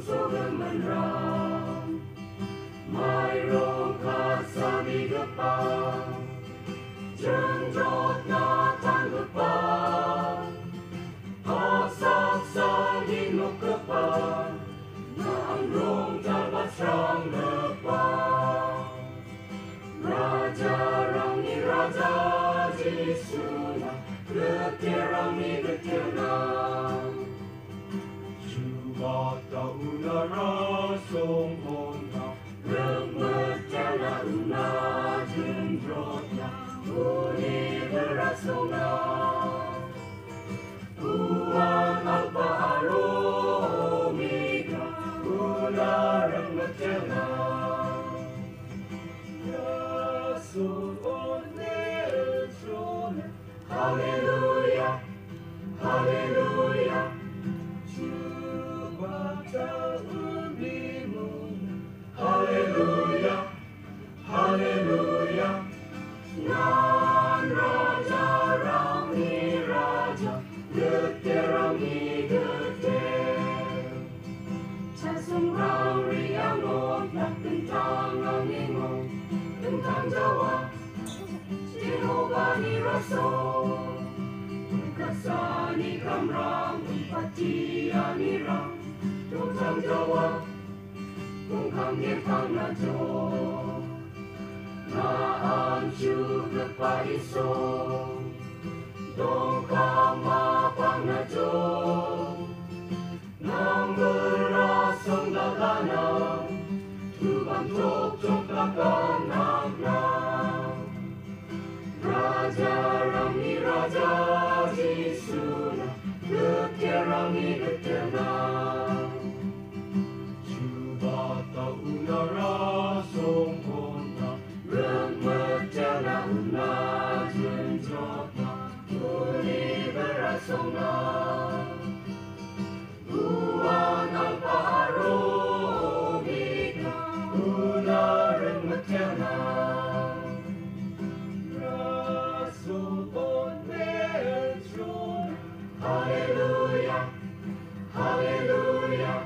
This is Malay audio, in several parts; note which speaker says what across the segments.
Speaker 1: so gemenrang, mayroong kasabigapang, jenjot na tanggapan, asak-sak hinukapan, naanrong jabat serang depan. Raja rangi raja Jisuna, getir rangi getir nang. Cuba tahu nara songkona, remetiana una jendrotna, uni berasona. Uang alfa omega, una remetiana. Hallelujah, hallelujah. Cuba tahun bimuna. Hallelujah, hallelujah. Nan raja rangi raja, getir rangi getir. Casung rauri angon, nak tentang angingong, tentang Jawa. Jehovah ni Rasul, kasani kamrang, patia ni rang, tentang Jawa, tentang ngepang najo. Naan juga paiso, dongkang mapang najo. Nang berasong daganang, tubang cok-cok lakan nang. Raja rangi raja Jisuna, getir rangi getir nang. Cuba tahu nara songkona, remetiana una jenjotna, uni berasona. Uang alfa omega, una remetiana. Hallelujah, hallelujah.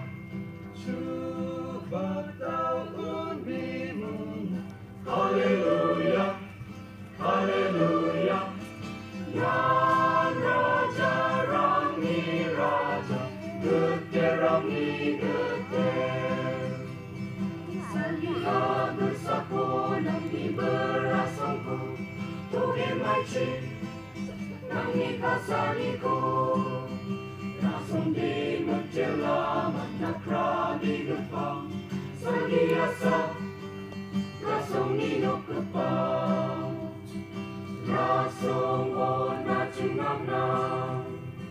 Speaker 1: Cuba tahun bimuna. Hallelujah, hallelujah. Nan raja rangi raja, getir rangi getir. Salia bersakona di berasongku, toge maci nangi kasaniku. Rasong di menjelamat nakra di depan, sediasa rasong nino kepang. Rasong ona cengam nang,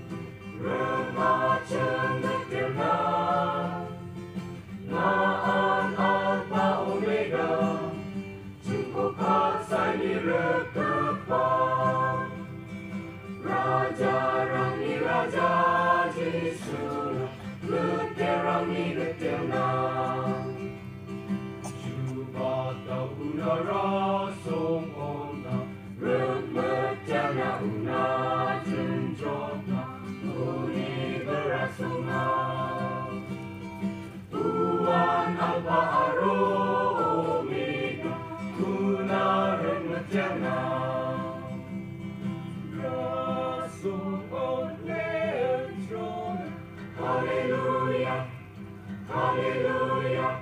Speaker 1: remaja getir nang. Naan alfa omega, cukup kasai ni rekepang. Raja rangi raja Jisuna, getir rangi getir nang. Cuba tahu nara songkona, remetiana una jenjotna, uni berasona. Tuan alfa omega, una remetiana. Hallelujah, hallelujah.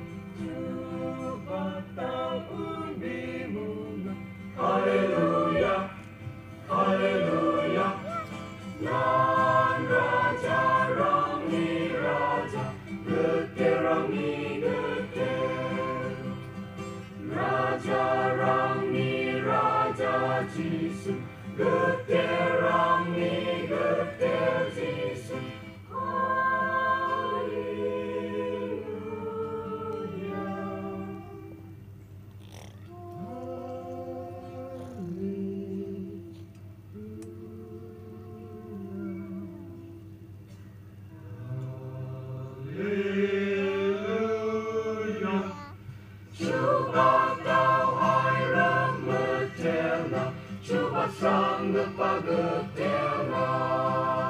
Speaker 1: Cuba tahun bimuna. Hallelujah, hallelujah. Nan raja rangi raja, getir rangi getir. Raja rangi raja Jisu, getir rangi getir Jisu. Simsanggre getir nang.